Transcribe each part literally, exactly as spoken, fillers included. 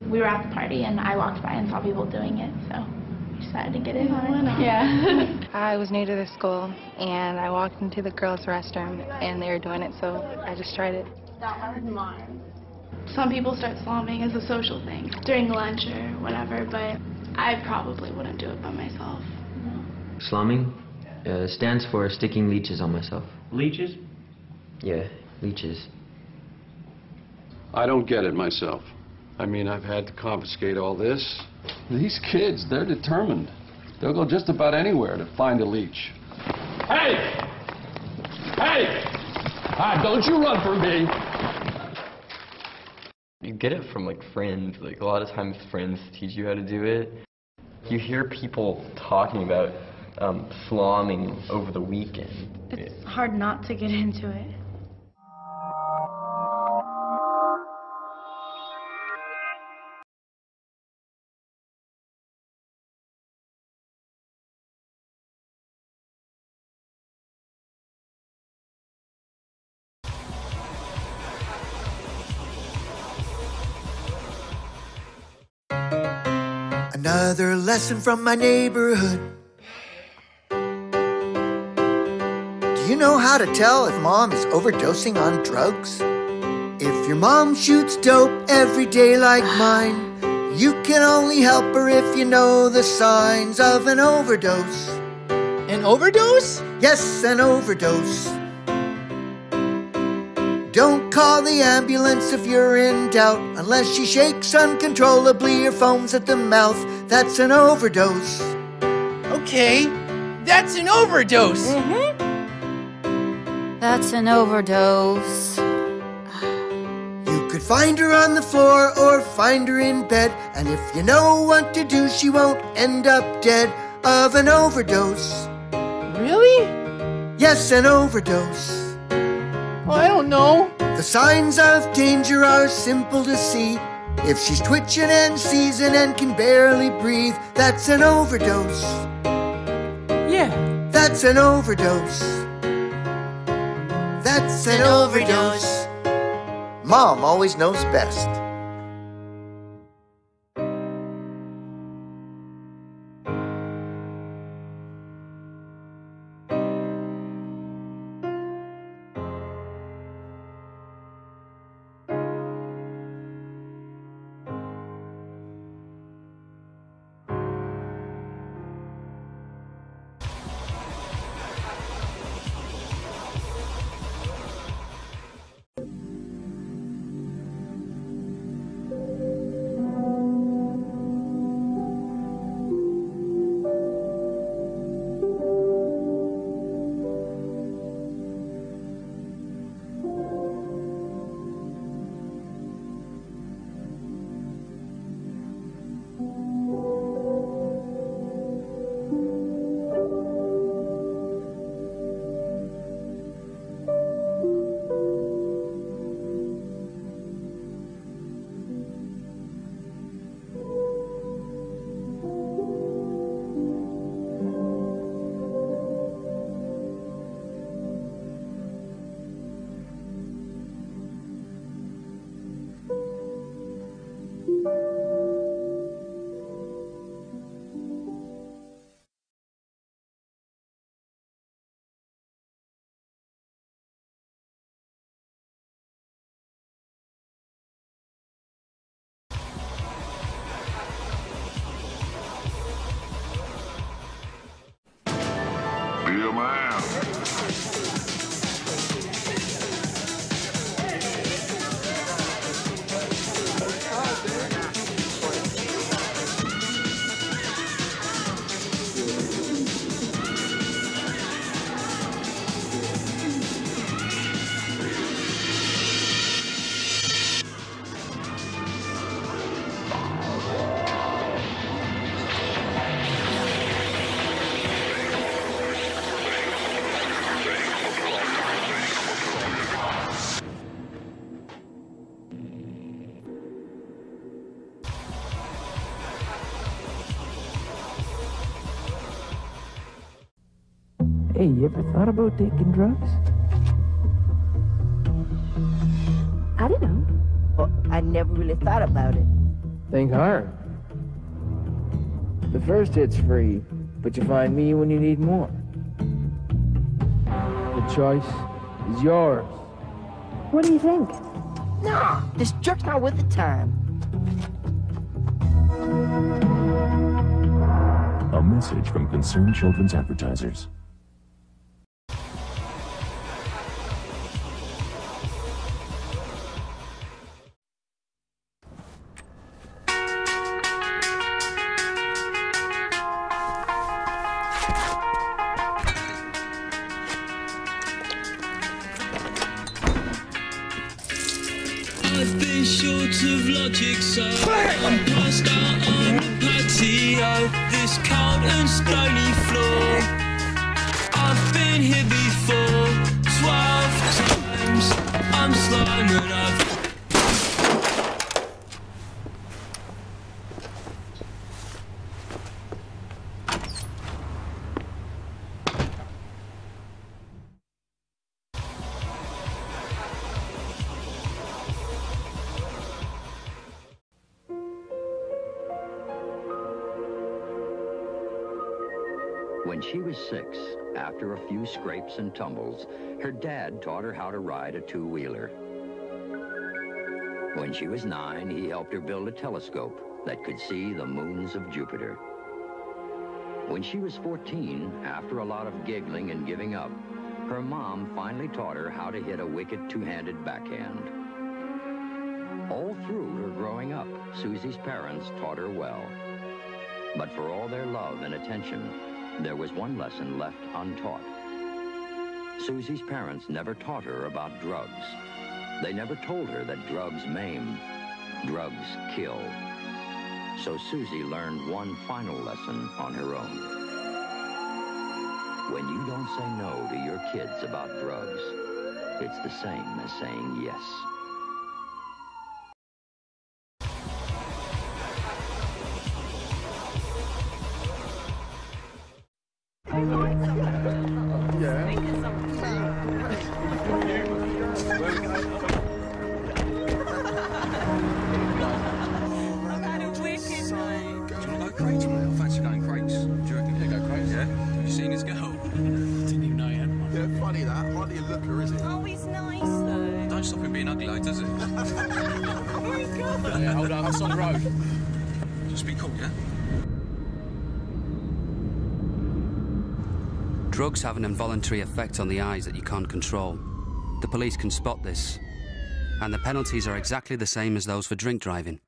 We were at the party and I walked by and saw people doing it, so we decided to get in on it. Yeah. I was new to the school and I walked into the girls' restroom and they were doing it, so I just tried it. Some people start slomming as a social thing during lunch or whatever, but I probably wouldn't do it by myself. Slomming uh, stands for sticking leeches on myself. Leeches? Yeah, leeches. I don't get it myself. I mean, I've had to confiscate all this. These kids, they're determined. They'll go just about anywhere to find a leech. Hey! Hey! Ah, don't you run from me! You get it from, like, friends. Like, a lot of times friends teach you how to do it. You hear people talking about um, slomming over the weekend. It's hard not to get into it. Another lesson from my neighborhood. Do you know how to tell if mom is overdosing on drugs? If your mom shoots dope every day like mine, you can only help her if you know the signs of an overdose. An overdose? Yes, an overdose. Don't call the ambulance if you're in doubt, unless she shakes uncontrollably or foams at the mouth. That's an overdose. Okay, that's an overdose. Mm-hmm. That's an overdose. You could find her on the floor or find her in bed, and if you know what to do, she won't end up dead of an overdose. Really? Yes, an overdose. Well, I don't know. The signs of danger are simple to see. If she's twitching and seizing and can barely breathe, that's an overdose. Yeah. That's an overdose. That's an, an overdose. overdose. Mom always knows best. Be a man. Hey, you ever thought about taking drugs? I don't know. Well, I never really thought about it. Think hard. The first hit's free, but you find me when you need more. The choice is yours. What do you think? Nah, this jerk's not worth the time. A message from Concerned Children's Advertisers. I've been short of logic, so I'm passed out on the patio, this cold and stony floor. I've been here before, twelve times. I'm slime and I've When she was six, after a few scrapes and tumbles, her dad taught her how to ride a two-wheeler. When she was nine, he helped her build a telescope that could see the moons of Jupiter. When she was fourteen, after a lot of giggling and giving up, her mom finally taught her how to hit a wicked two-handed backhand. All through her growing up, Susie's parents taught her well. But for all their love and attention, there was one lesson left untaught. Susie's parents never taught her about drugs. They never told her that drugs maim, drugs kill. So Susie learned one final lesson on her own. When you don't say no to your kids about drugs, it's the same as saying yes. Drugs have an involuntary effect on the eyes that you can't control. The police can spot this, and the penalties are exactly the same as those for drink driving.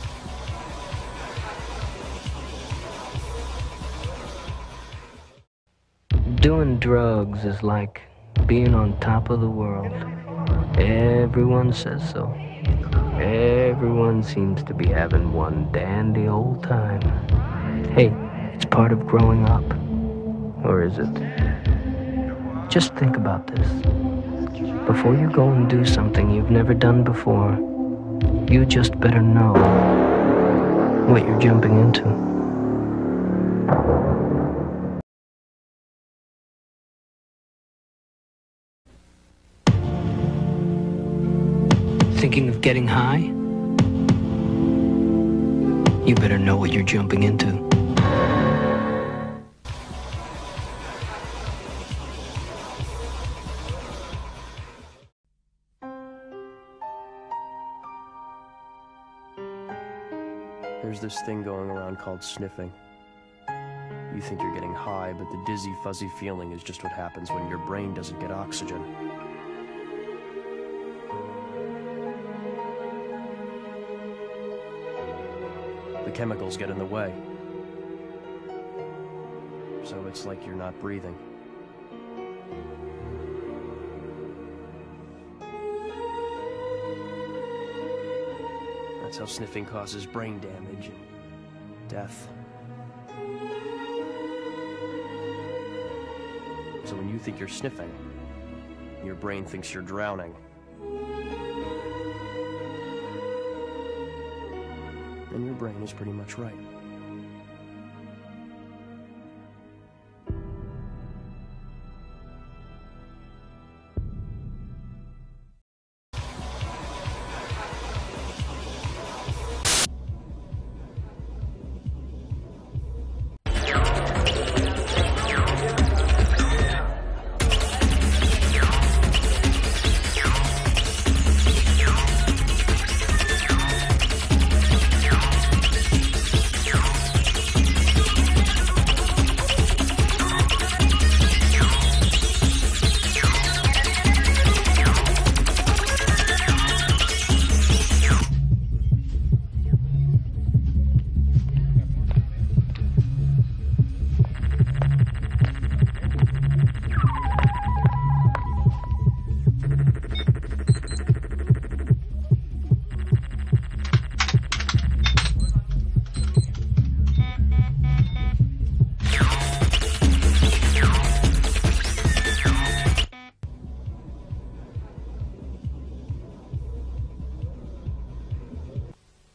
Doing drugs is like being on top of the world. Everyone says so. Everyone seems to be having one dandy old time. Hey, it's part of growing up. Or is it? Just think about this. Before you go and do something you've never done before, you just better know what you're jumping into. Thinking of getting high? You better know what you're jumping into. There's this thing going around called sniffing. You think you're getting high, but the dizzy, fuzzy feeling is just what happens when your brain doesn't get oxygen. The chemicals get in the way. So it's like you're not breathing. That's how sniffing causes brain damage and death. So when you think you're sniffing, your brain thinks you're drowning. And your brain is pretty much right.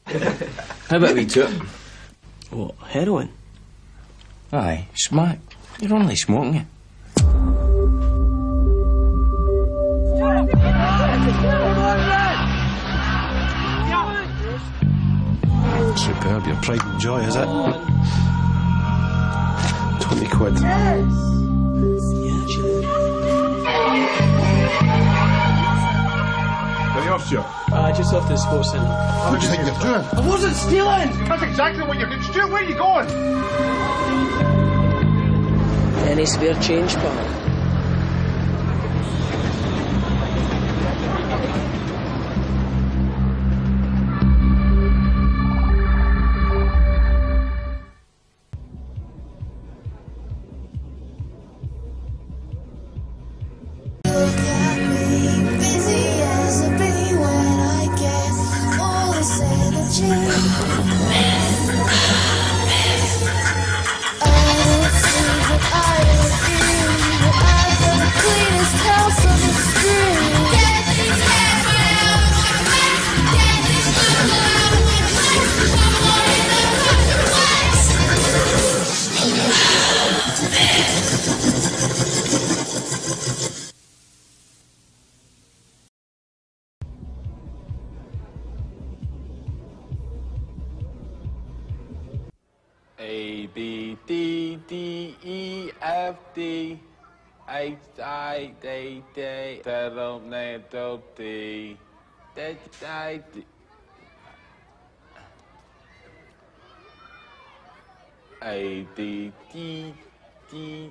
How about we took? What, heroin? Aye, smack. You're only smoking it. Superb, your pride and joy, is it? Twenty quid. Where are you off to? Uh, just off to the sports centre. What do you think you're doing? I wasn't stealing! That's exactly what you're doing. Stuart, where are you going? Any spare change, pal? A, B, D, D, E, F, D, H, I, D, D, L, N, D, D, D, D, A, D, D, D,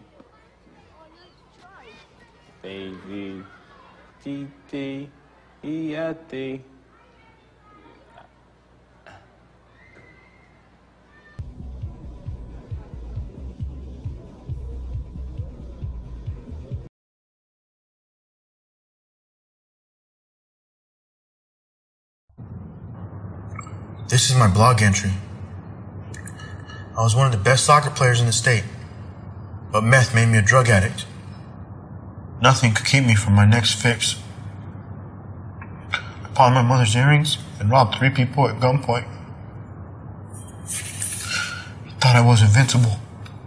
A, D, D, D, E, F, D. This is my blog entry. I was one of the best soccer players in the state, but meth made me a drug addict. Nothing could keep me from my next fix. I pawned my mother's earrings and robbed three people at gunpoint. Thought I was invincible.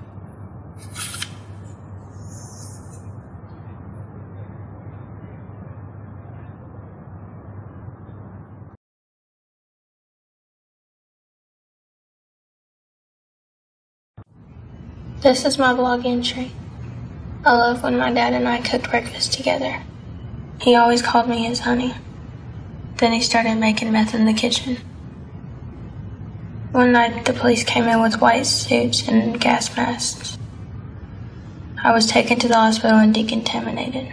This is my blog entry. I love when my dad and I cooked breakfast together. He always called me his honey. Then he started making meth in the kitchen. One night, the police came in with white suits and gas masks. I was taken to the hospital and decontaminated.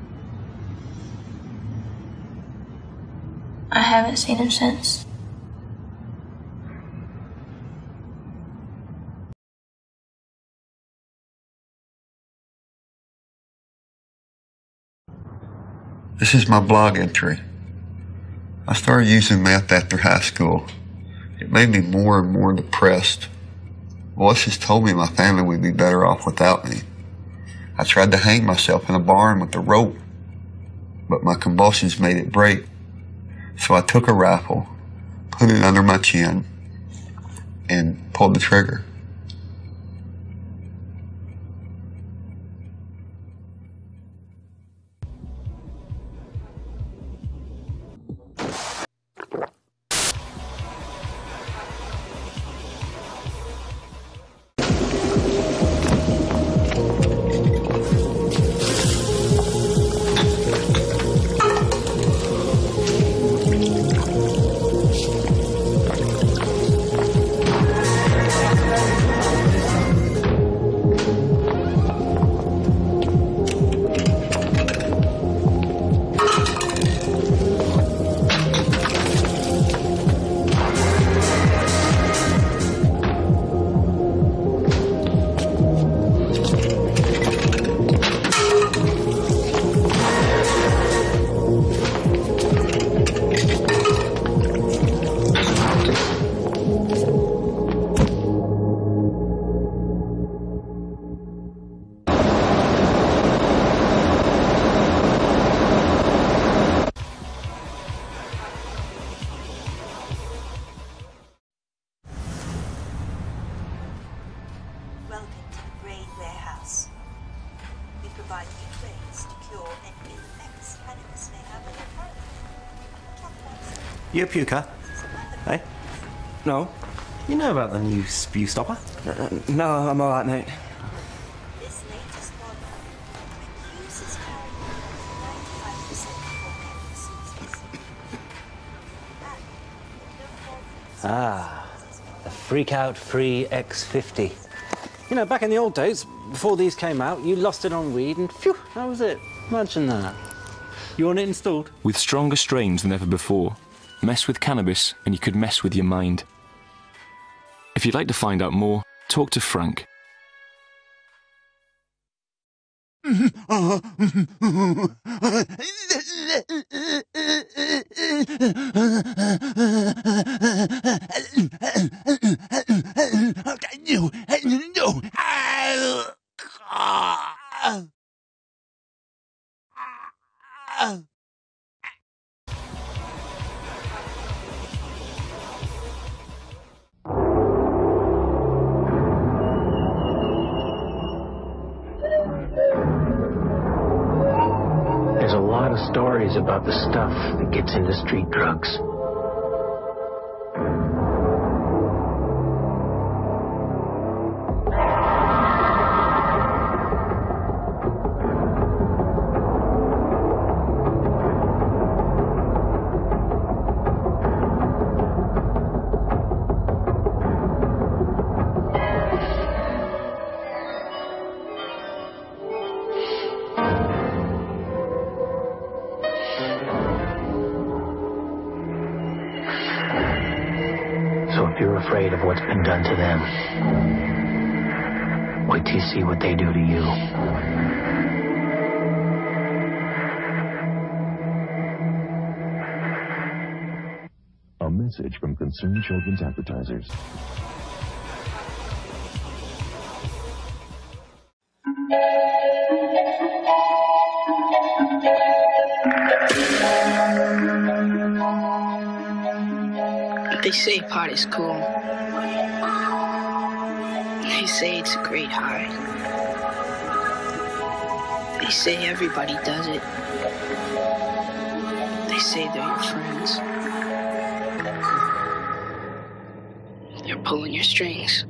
I haven't seen him since. This is my blog entry. I started using meth after high school. It made me more and more depressed. Voices told me my family would be better off without me. I tried to hang myself in a barn with a rope, but my convulsions made it break. So I took a rifle, put it under my chin, and pulled the trigger. You a puker? Eh? No. You know about the new spew stopper? Uh, no, I'm alright, mate. Ah, the Freak-Out Free X fifty. You know, back in the old days, before these came out, you lost it on weed and phew, that was it. Imagine that. You want it installed? With stronger strains than ever before, mess with cannabis and you could mess with your mind. If you'd like to find out more, talk to Frank. There's a lot of stories about the stuff that gets into street drugs. So if you're afraid of what's been done to them, wait till you see what they do to you. A message from Concerned Children's Advertisers. They say pot is cool. They say it's a great high. They say everybody does it. They say they're your friends. They're pulling your strings.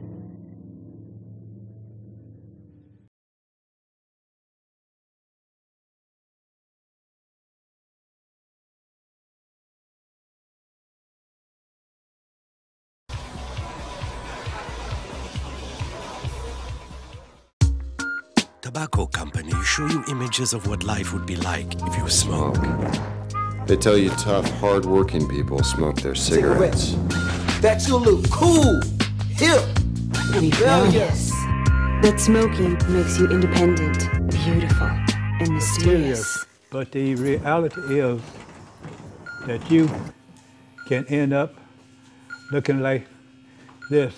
Tobacco companies show you images of what life would be like if you smoke. They tell you tough, hard-working people smoke their cigarettes. That you look cool, hip, rebellious. That smoking makes you independent, beautiful, and mysterious. But the reality is that you can end up looking like this.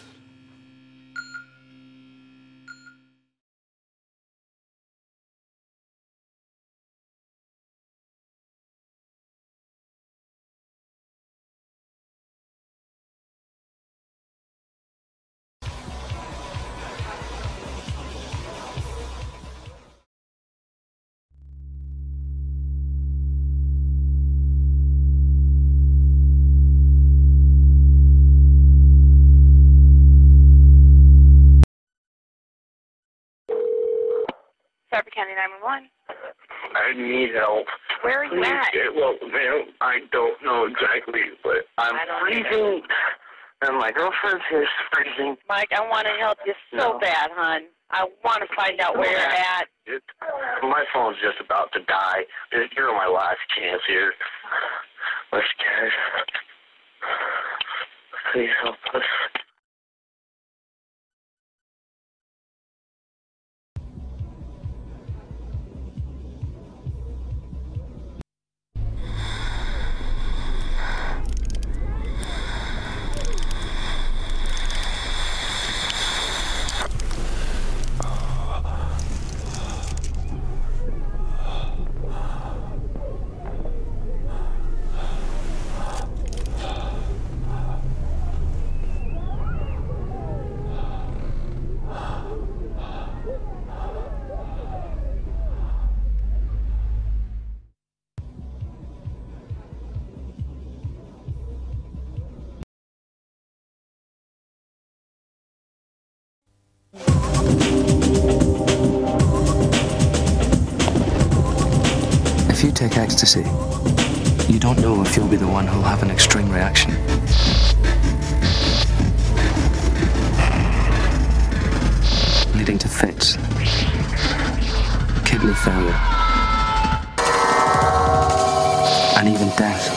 Sarpy County nine one one. I need help. Where are you Please at? Get, well, ma'am, I don't know exactly, but I'm I don't freezing, and my girlfriend's here is freezing. Mike, I want to help you so No. bad, hon. I want to find out where you're at. It, my phone's just about to die. You're my last chance here. We're scared. Please help us. If you take ecstasy, you don't know if you'll be the one who'll have an extreme reaction. Leading to fits, kidney failure, and even death.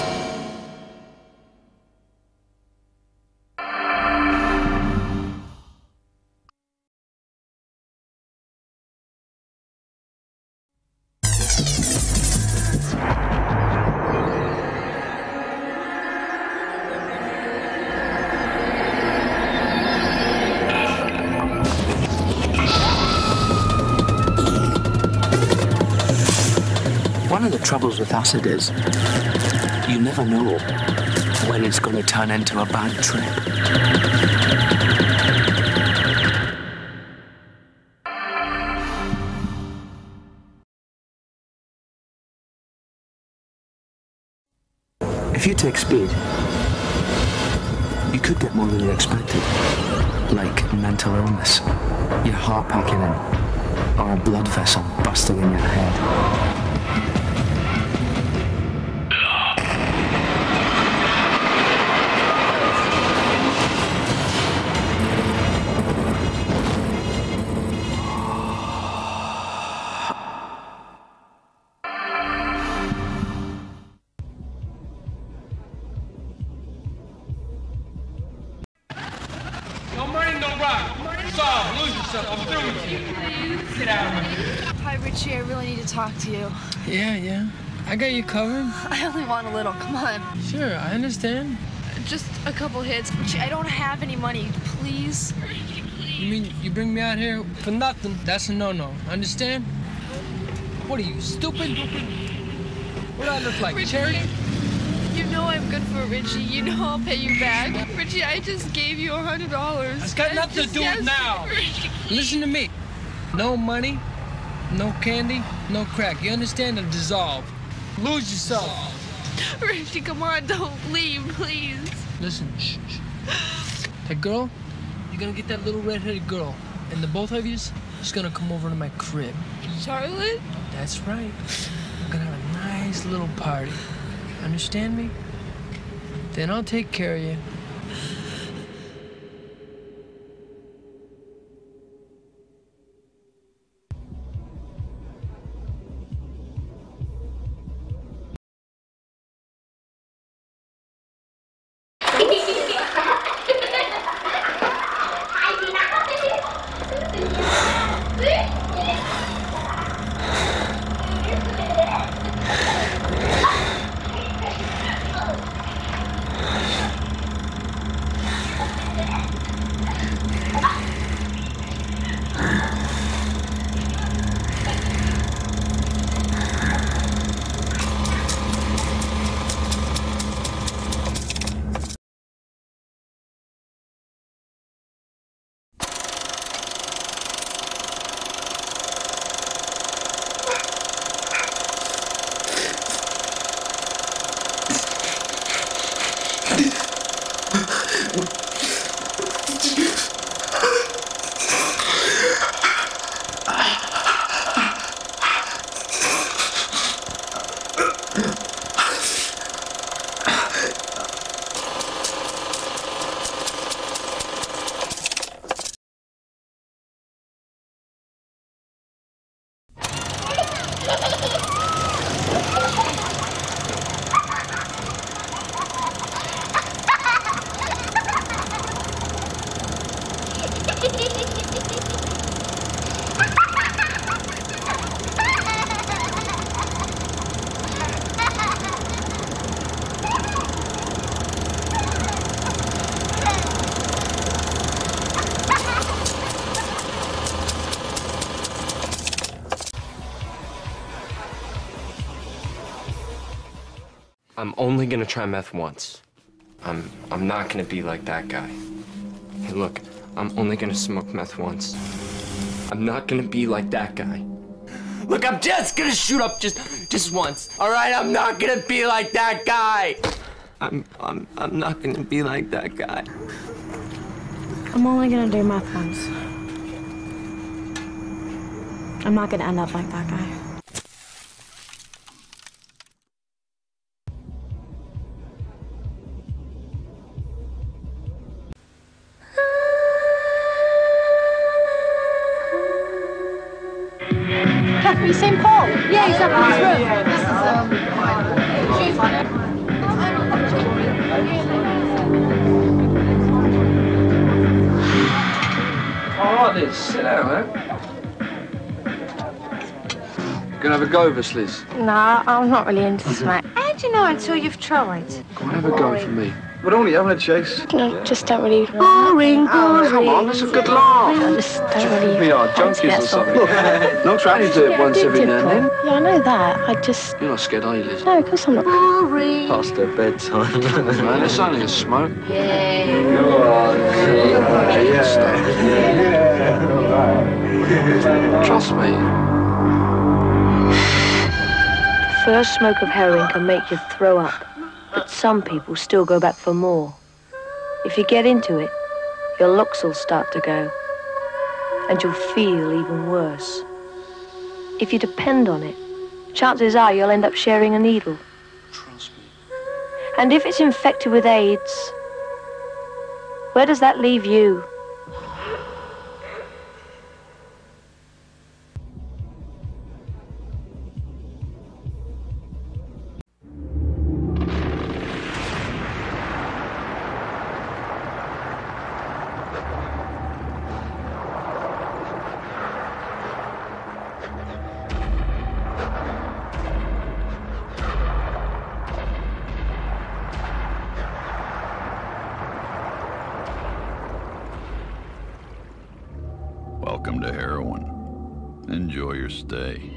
One of the troubles with acid is you never know when it's going to turn into a bad trip. If you take speed, you could get more than you expected, like mental illness, your heart packing in, or a blood vessel busting in your head. No money, no rock. Solve, lose yourself. I'm through with you. Get out of here. Hi, Richie. I really need to talk to you. Yeah, yeah. I got you covered. I only want a little. Come on. Sure, I understand. Just a couple hits. Richie, I don't have any money. Please. You mean you bring me out here for nothing? That's a no-no. Understand? What are you, stupid? What do I look like, Richie, charity? You know I'm good for Richie. You know I'll pay you back. Richie, I just gave you a hundred dollars. It's got nothing to do with now. Listen to me. No money, no candy, no crack. You understand? It'll dissolve. Lose yourself. Richie, come on, don't leave, please. Listen, shh, shh. That girl, you're gonna get that little red-headed girl, and the both of yous just gonna come over to my crib. Charlotte? That's right. We're gonna have a nice little party. Understand me? Then I'll take care of you. I'm only gonna try meth once. I'm I'm not gonna be like that guy. Hey, look, I'm only gonna smoke meth once. I'm not gonna be like that guy. Look, I'm just gonna shoot up just just once. All right, I'm not gonna be like that guy. I'm I'm I'm not gonna be like that guy. I'm only gonna do meth once. I'm not gonna end up like that guy. Have you seen Paul? Yeah, he's up in his room. This is, um... I like this. Sit down, man. Gonna have a go of us, Liz? Nah, I'm not really into smack. How do you know until you've tried? Go on, have a go for me. But only having a chase. No, just don't really... Boring, boring. Oh, come on, that's a good laugh. I just don't really... We are junkies or something. Not trying to do it once every now and then. Yeah, I know that. I just... You're not scared, are you, Liz? No, of course I'm not. Boring. Past their bedtime. Man, it's only a smoke. Yeah. Go on, yeah. Trust me. First smoke of heroin can make you throw up, but some people still go back for more. If you get into it, your looks will start to go, and you'll feel even worse. If you depend on it, chances are you'll end up sharing a needle. Trust me. And if it's infected with AIDS, where does that leave you? Welcome to heroin. Enjoy your stay.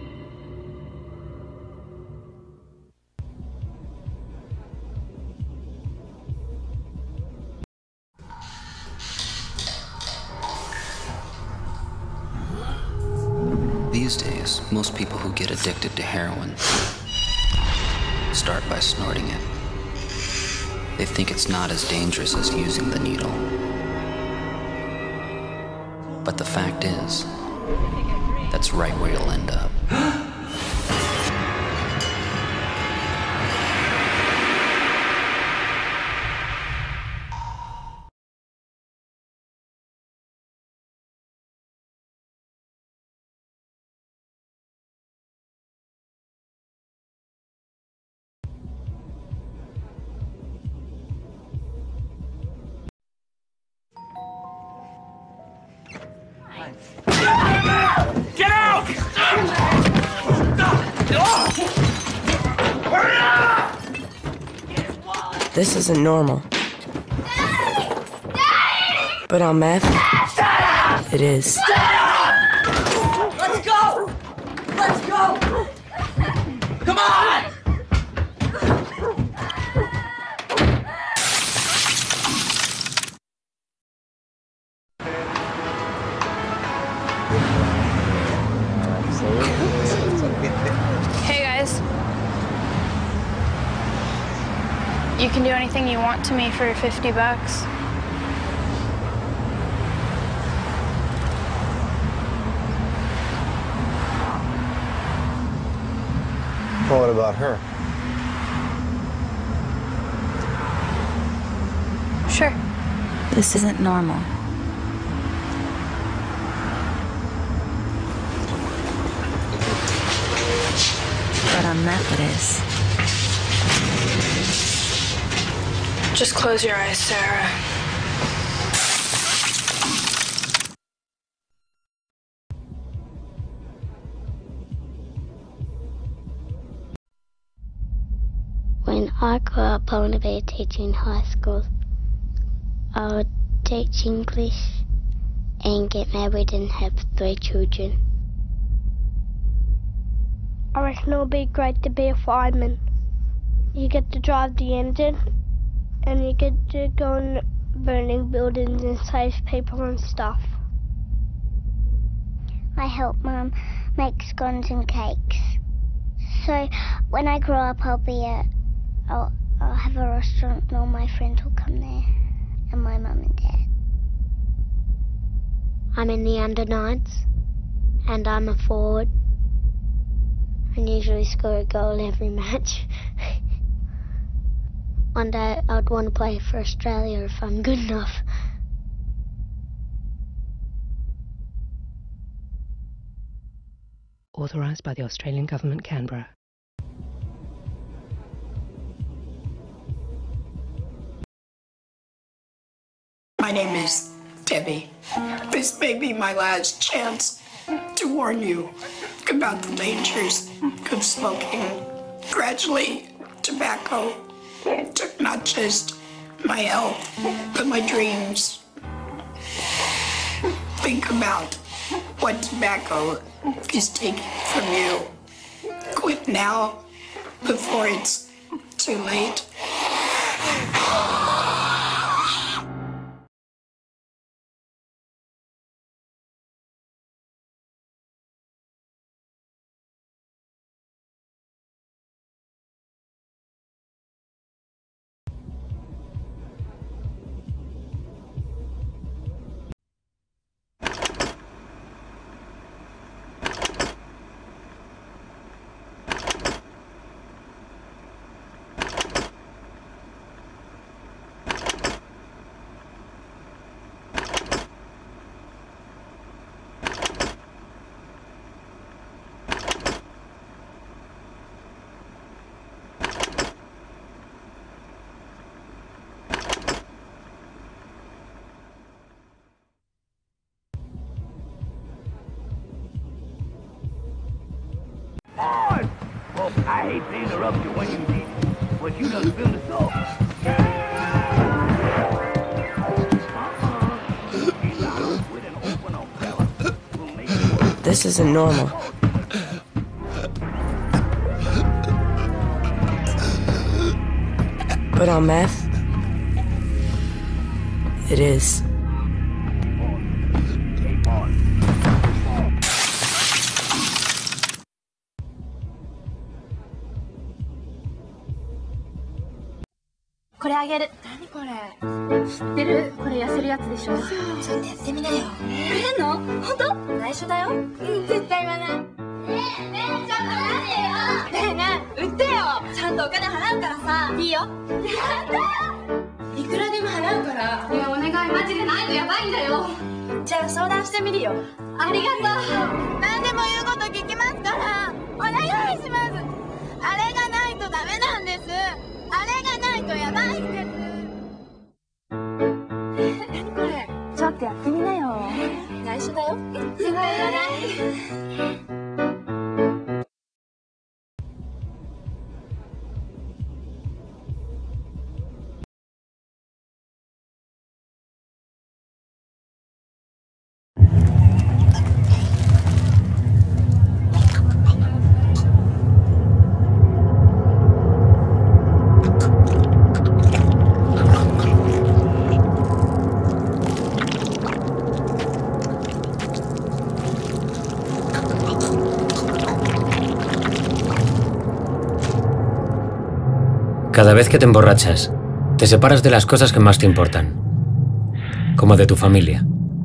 These days, most people who get addicted to heroin start by snorting it. They think it's not as dangerous as using the needle. But the fact is, that's right where you'll end up. Get out! This isn't normal. But on meth, it is. Let's go! Let's go! Come on! Hey guys. You can do anything you want to me for fifty bucks. Well, what about her? Sure. This isn't normal. But on meth it is. Just close your eyes, Sarah. When I grow up, I want to be a teacher in high school. I would teach English and get married and have three children. I reckon it would be great to be a fireman. You get to drive the engine and you get to go in burning buildings and save people and stuff. I help Mum make scones and cakes. So when I grow up, I'll be a, I'll, I'll have a restaurant and all my friends will come there, and my mum and dad. I'm in the under nines, and I'm a forward. I usually score a goal every match. One day I'd want to play for Australia if I'm good enough. authorised by the Australian Government, Canberra. My name is Debbie. This may be my last chance to warn you about the dangers of smoking. Gradually, tobacco took not just my health, but my dreams. Think about what tobacco is taking from you. Quit now before it's too late. Well, I hate to interrupt you when you need it, but you done spilled the salt. This isn't normal. But on meth, it is. これあげる。何これ？知ってる？これ痩せるやつでしょ。ちょっとやってみなよ。やるの？本当？内緒だよ。うん、絶対言わない。ねえねえ、ちょっと待ってよ。ねえねえ、売ってよ。ちゃんとお金払うからさ。いいよ。やった。いくらでも払うから。ねえお願い、マジでないとやばいんだよ。じゃあ相談してみるよ。ありがとう。何でも言うこと聞きますから。お願いします。あれがないとダメなんです。あれがないとやばいんです。何これ？ちょっとやってみなよ。内緒だよ。絶対言わない。 Cada vez que te emborrachas, te separas de las cosas que más te importan, como de tu familia.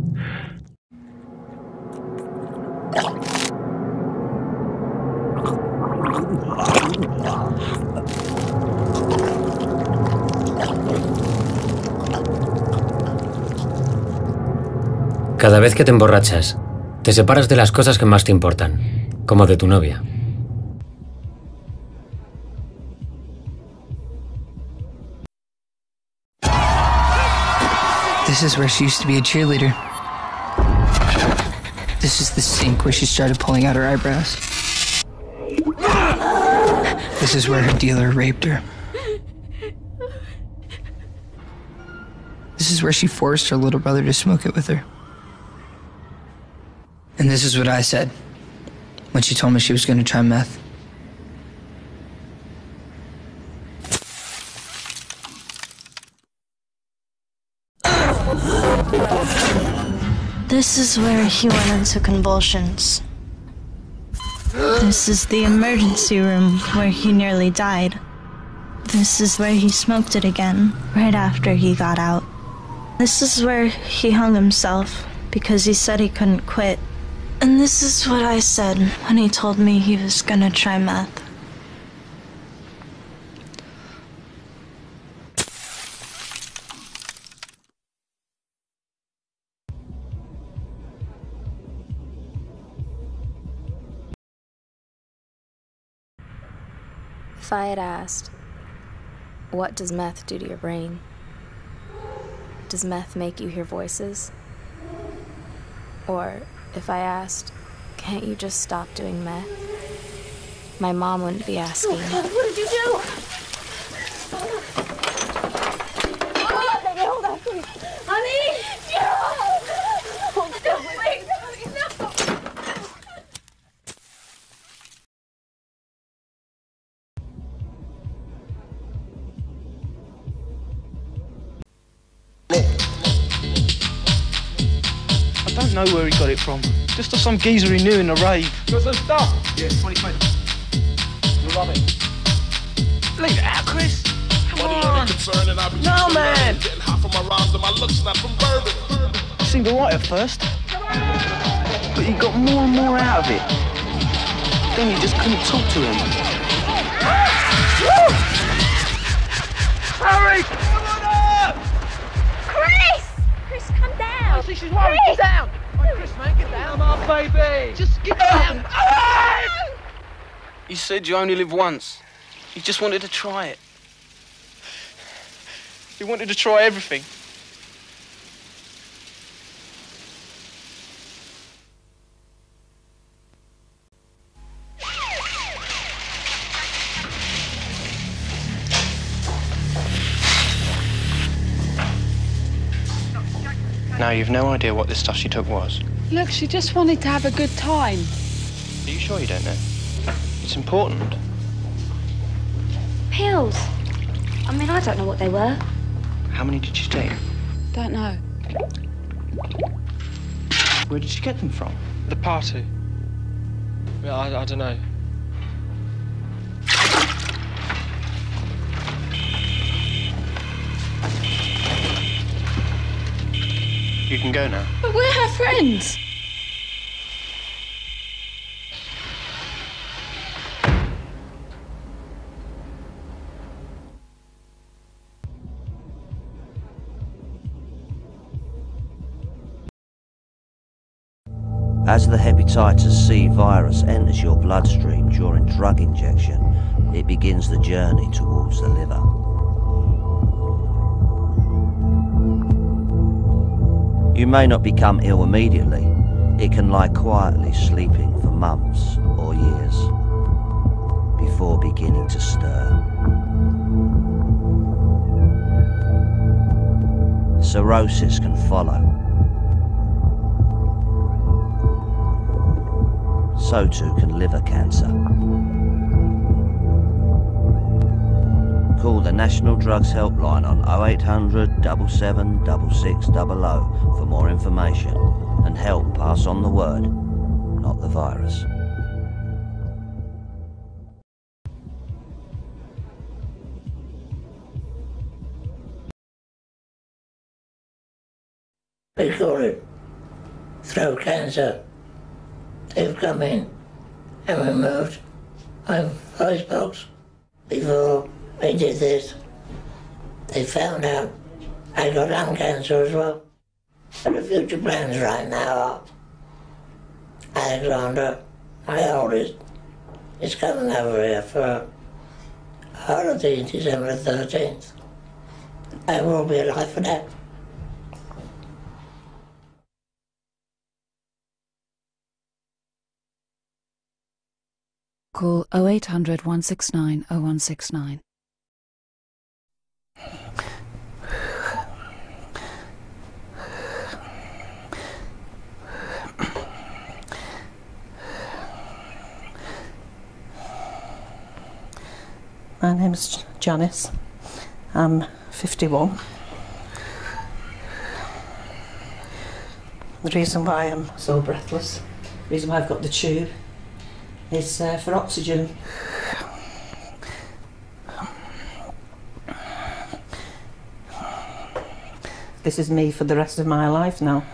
Cada vez que te emborrachas, te separas de las cosas que más te importan, como de tu novia. This is where she used to be a cheerleader. This is the sink where she started pulling out her eyebrows. This is where her dealer raped her. This is where she forced her little brother to smoke it with her. And this is what I said when she told me she was going to try meth. This is where he went into convulsions. This is the emergency room where he nearly died. This is where he smoked it again, right after he got out. This is where he hung himself because he said he couldn't quit. And this is what I said when he told me he was gonna try meth. If I had asked, what does meth do to your brain? Does meth make you hear voices? Or if I asked, can't you just stop doing meth? My mom wouldn't be asking. Oh, God, what did you do? Oh, baby, hold on, please. Honey! Oh, no, please, honey, no. I don't know where he got it from. Just off some geezer he knew in the rave. Got some stuff? Yeah, twenty twenty. You love it. Leave it out, Chris. Come on. No, man. Getting hot from my rhymes and my looks, not from bourbon. It seemed alright at first. But you got more and more out of it. Then you just couldn't talk to him. Harry! Chris! Chris, come down. I see she's worried. Get down. Oh, Chris, man, get down. Come on, baby. Just get down. You said you only live once. You just wanted to try it. You wanted to try everything. Now you've no idea what this stuff she took was. Look, she just wanted to have a good time. Are you sure you don't know? It's important. Pills. I mean, I don't know what they were. How many did she take? Don't know. Where did she get them from? The party. Yeah, I, I don't know. You can go now. But we're her friends. As the hepatitis C virus enters your bloodstream during drug injection, it begins the journey towards the liver. You may not become ill immediately. It can lie quietly sleeping for months or years before beginning to stir. Cirrhosis can follow. So too can liver cancer. Call the National Drugs Helpline on oh eight hundred, seven seven six six zero zero for more information and help pass on the word, not the virus. They call it throat cancer. They've come in and removed my voice box. Before we did this, they found out I got lung cancer as well. But the future plans right now are Alexander, my oldest, is coming over here for a holiday December thirteenth. I will be alive for that. Call oh eight hundred, one six nine, oh one six nine. My name's Janice. I'm fifty-one. The reason why I'm so breathless, the reason why I've got the tube, is uh, for oxygen. This is me for the rest of my life now.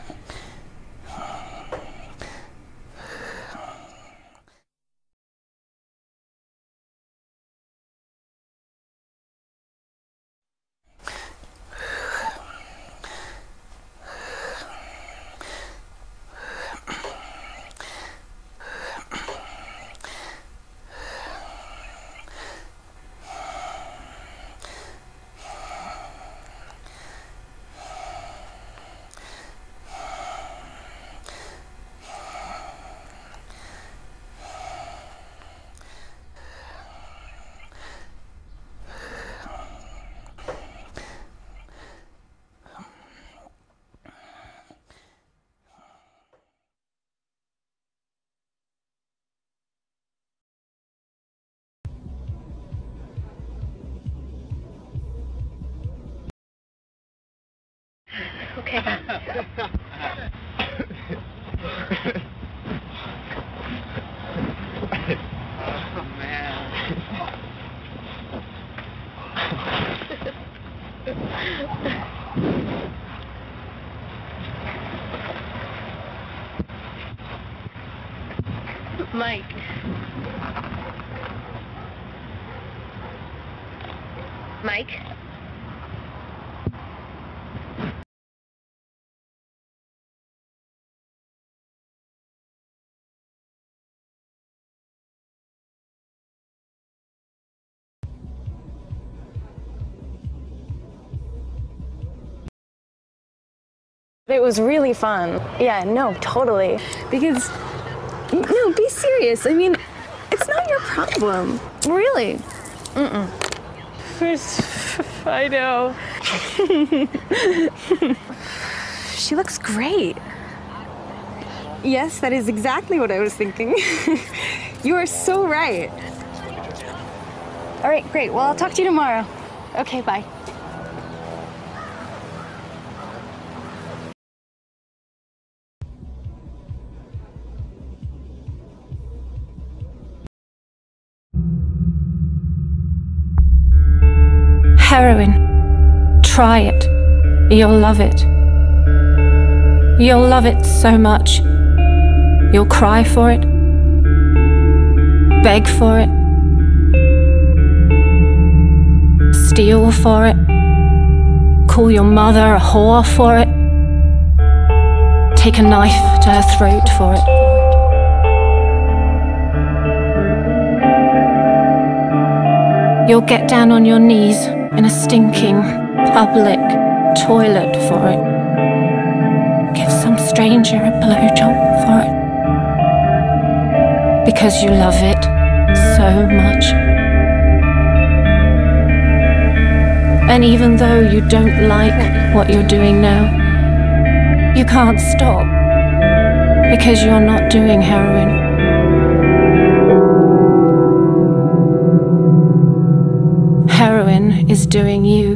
Okay. Oh, man. Mike. Mike? It was really fun. Yeah, no, totally. Because, no, be serious. I mean, it's not your problem. Really. Mm-mm. I know. She looks great. Yes, that is exactly what I was thinking. You are so right. All right, great. Well, I'll talk to you tomorrow. Okay, bye. Heroin. Try it. You'll love it. You'll love it so much. You'll cry for it. Beg for it. Steal for it. Call your mother a whore for it. Take a knife to her throat for it. You'll get down on your knees in a stinking public toilet for it. Give some stranger a blowjob for it. Because you love it so much. And even though you don't like what you're doing now, you can't stop. Because you're not doing heroin. Heroin is doing you.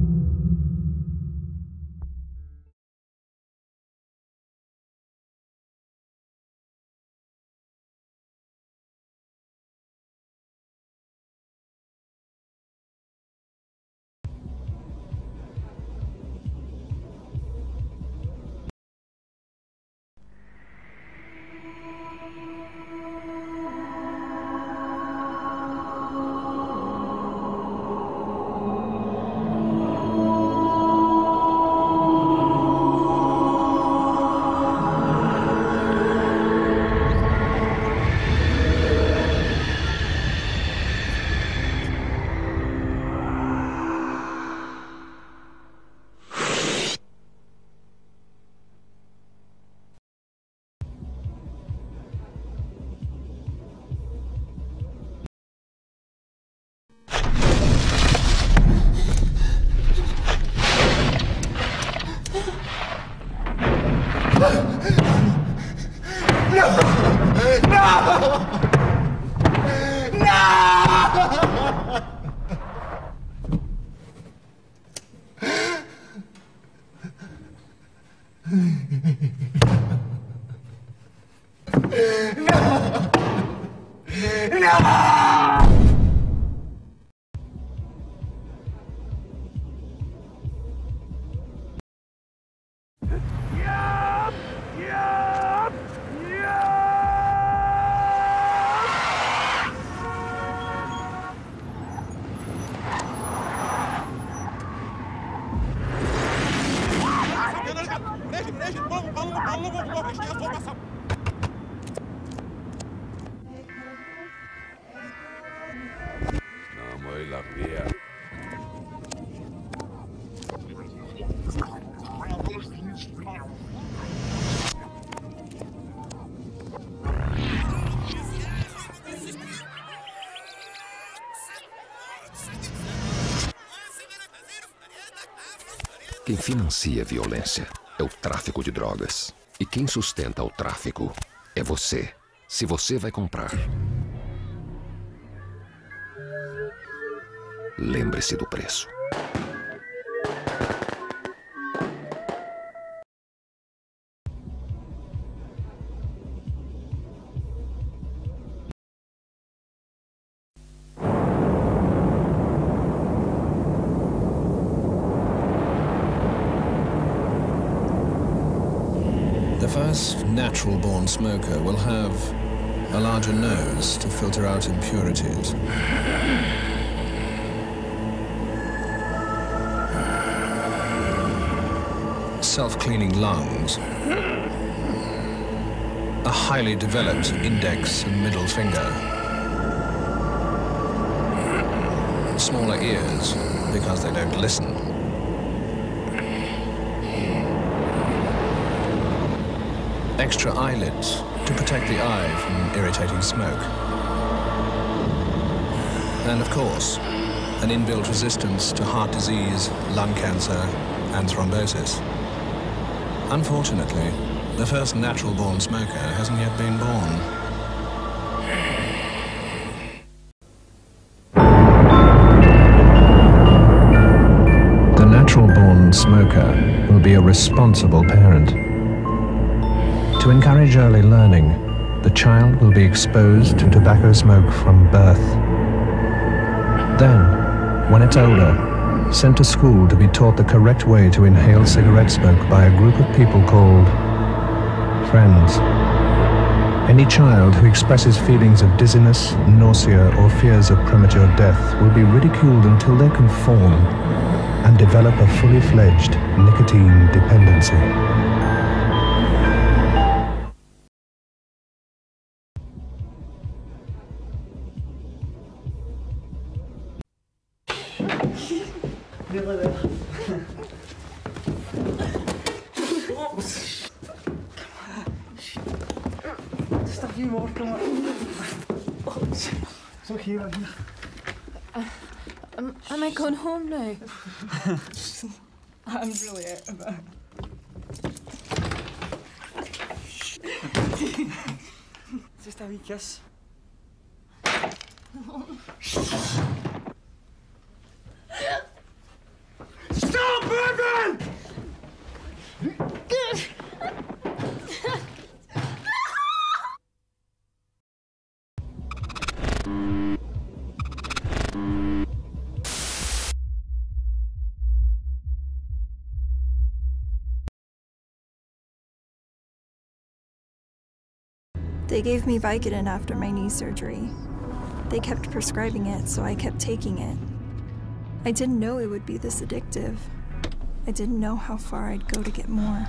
Quem financia a violência é o tráfico de drogas. E quem sustenta o tráfico é você, se você vai comprar. Lembre-se do preço. first natural-born smoker will have a larger nose to filter out impurities. Self-cleaning lungs, a highly developed index and middle finger, smaller ears because they don't listen, extra eyelids to protect the eye from irritating smoke, and of course, an inbuilt resistance to heart disease, lung cancer, and thrombosis. Unfortunately, the first natural-born smoker hasn't yet been born. The natural-born smoker will be a responsible parent. To encourage early learning, the child will be exposed to tobacco smoke from birth. Then, when it's older, sent to school to be taught the correct way to inhale cigarette smoke by a group of people called friends. Any child who expresses feelings of dizziness, nausea, or fears of premature death will be ridiculed until they conform and develop a fully fledged nicotine dependency. Stop you more, come on. So here, here. Uh, am, am I going home now? I'm really out of it. Just a wee kiss. Stop moving! They gave me Vicodin after my knee surgery. They kept prescribing it, so I kept taking it. I didn't know it would be this addictive. I didn't know how far I'd go to get more.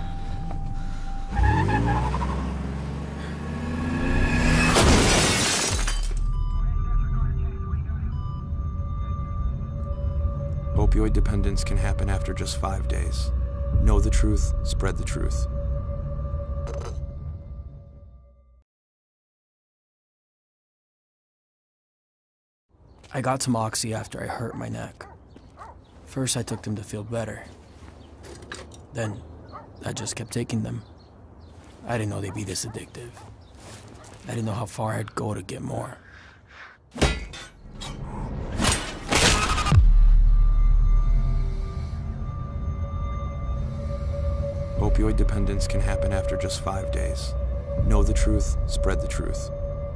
Opioid dependence can happen after just five days. Know the truth, spread the truth. I got some Oxy after I hurt my neck. First I took them to feel better. Then, I just kept taking them. I didn't know they'd be this addictive. I didn't know how far I'd go to get more. Opioid dependence can happen after just five days. Know the truth, spread the truth.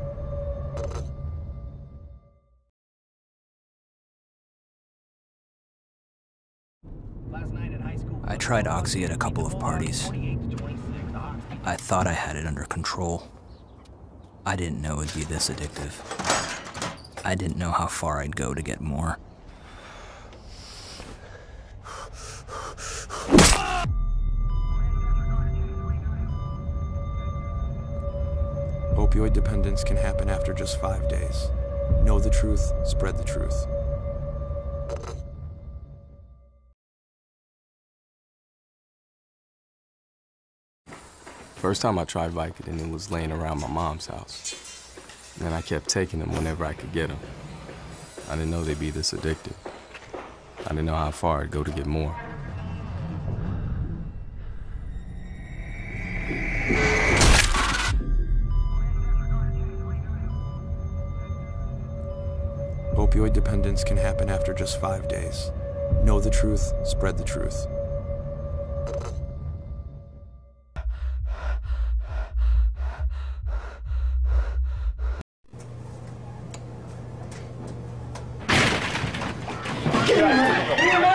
I tried Oxy at a couple of parties. I thought I had it under control. I didn't know it'd be this addictive. I didn't know how far I'd go to get more. Opioid dependence can happen after just five days. Know the truth, spread the truth. First time I tried Vicodin, it was laying around my mom's house. And then I kept taking them whenever I could get them. I didn't know they'd be this addictive. I didn't know how far I'd go to get more. Opioid dependence can happen after just five days. Know the truth, spread the truth.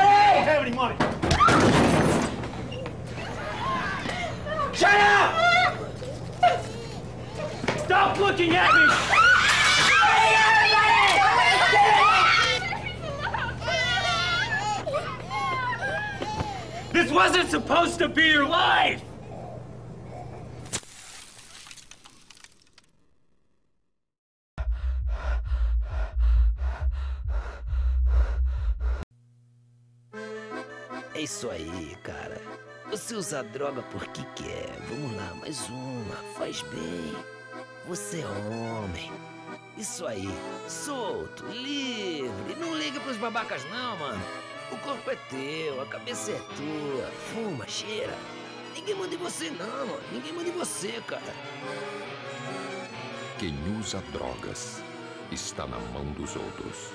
Shut up! looking at me! This wasn't supposed to be your life! É isso aí, cara. Você usa droga porque quer. Vamos lá, mais uma. Faz bem. Você é homem. Isso aí. Solto, livre. Não liga pros babacas não, mano. O corpo é teu, a cabeça é tua. Fuma, cheira. Ninguém manda em você não, mano. Ninguém manda em você, cara. Quem usa drogas está na mão dos outros.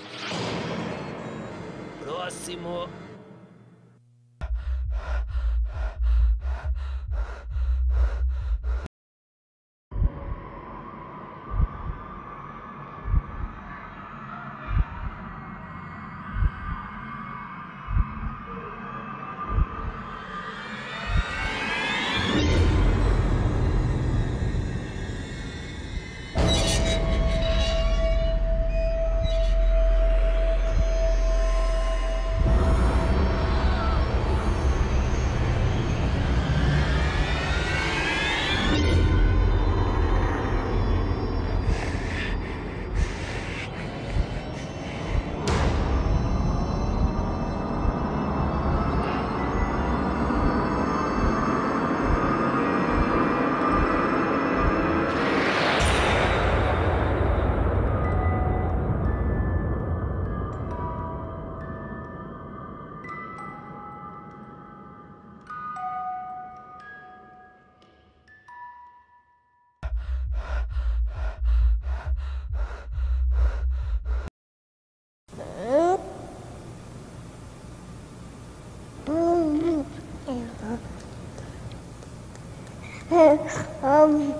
Próximo. Um.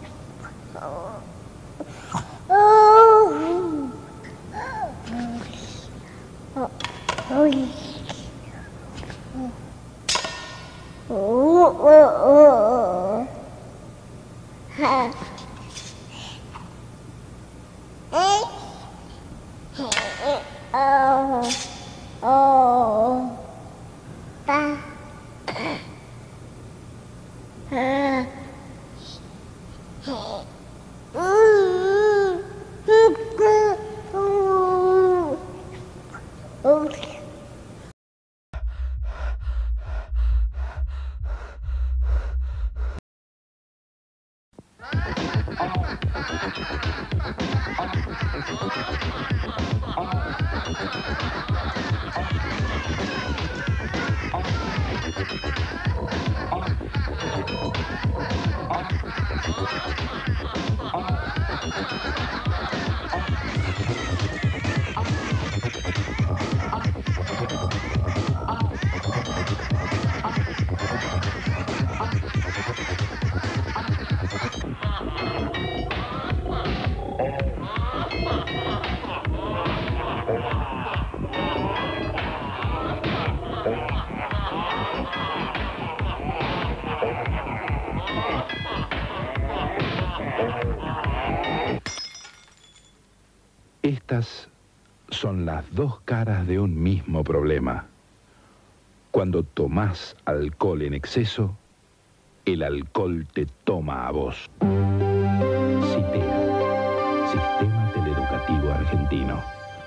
Estas son las dos caras de un mismo problema. Cuando tomás alcohol en exceso, el alcohol te toma a vos. CITEA, Sistema Teleeducativo Argentino.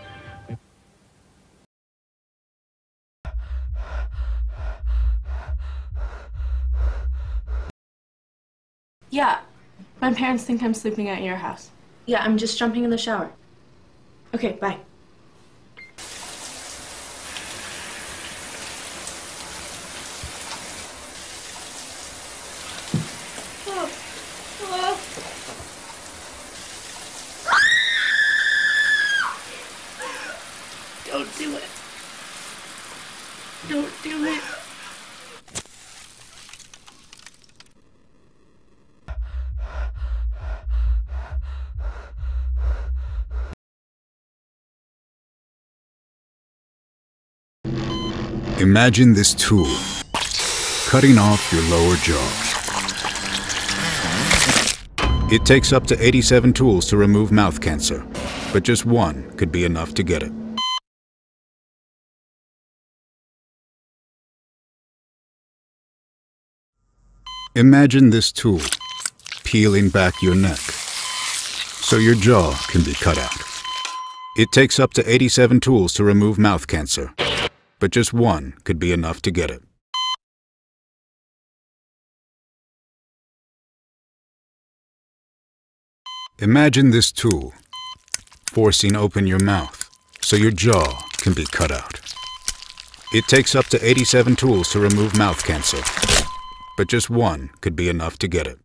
Yeah, my parents think I'm sleeping at your house. Yeah, I'm just jumping in the shower. Okay, bye. Oh, hello? Don't do it. Don't do it. Imagine this tool, cutting off your lower jaw. It takes up to eighty-seven tools to remove mouth cancer, but just one could be enough to get it. Imagine this tool peeling back your neck so your jaw can be cut out. It takes up to eighty-seven tools to remove mouth cancer, but just one could be enough to get it. Imagine this tool forcing open your mouth so your jaw can be cut out. It takes up to eighty-seven tools to remove mouth cancer, but just one could be enough to get it.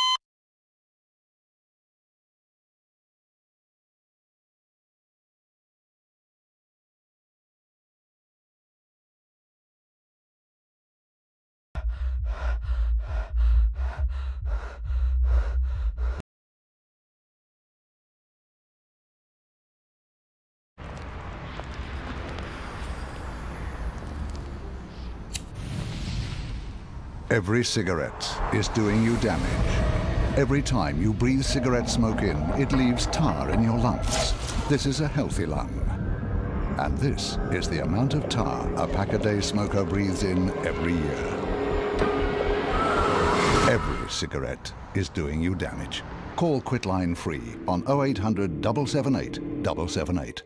Every cigarette is doing you damage. Every time you breathe cigarette smoke in, it leaves tar in your lungs. This is a healthy lung. And this is the amount of tar a pack-a-day smoker breathes in every year. Every cigarette is doing you damage. Call Quitline free on oh eight hundred, seven seven eight, seven seven eight.